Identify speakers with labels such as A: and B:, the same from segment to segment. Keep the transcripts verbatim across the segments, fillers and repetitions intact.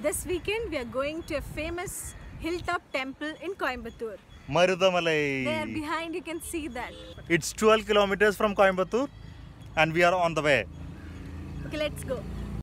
A: This weekend we are going to a famous hilltop temple in Coimbatore.
B: Marudhamalai.
A: There behind you can see that.
B: It's twelve kilometers from Coimbatore and we are on the way.
A: Okay, let's go.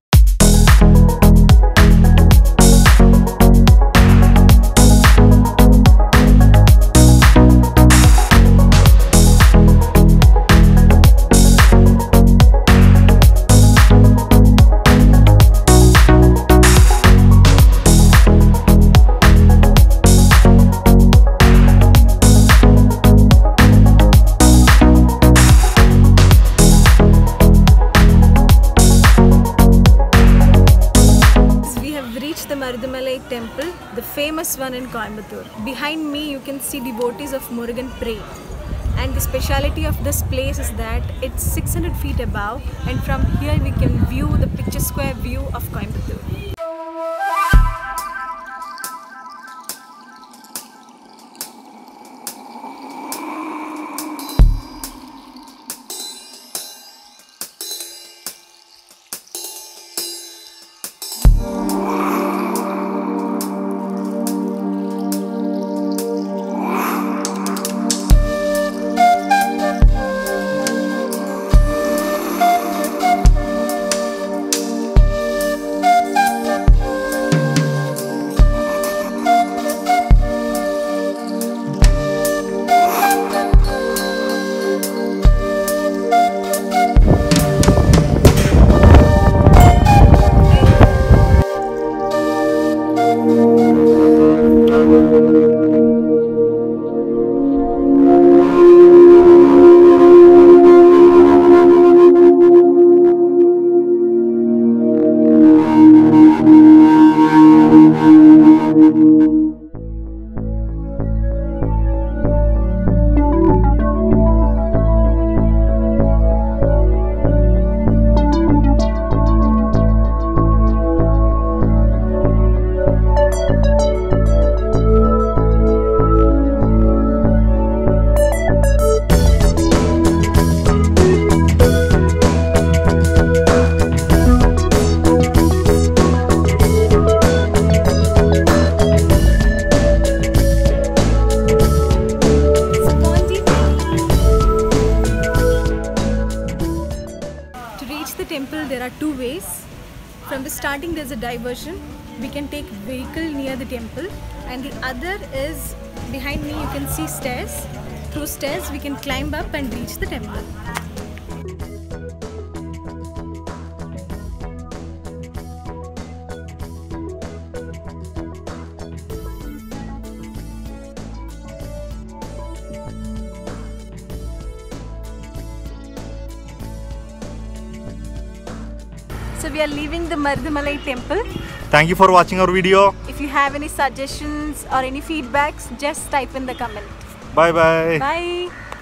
A: The Marudhamalai Temple, the famous one in Coimbatore. Behind me you can see devotees of Murugan pray. And the speciality of this place is that it's six hundred feet above, and from here we can view the picture square view of Coimbatore. There are two ways. From the starting there's a diversion. We can take vehicle near the temple, and the other is behind me you can see stairs. Through stairs we can climb up and reach the temple. So we are leaving the Marudhamalai Temple.
B: Thank you for watching our video.
A: If you have any suggestions or any feedbacks, just type in the comment.
B: Bye bye.
A: Bye.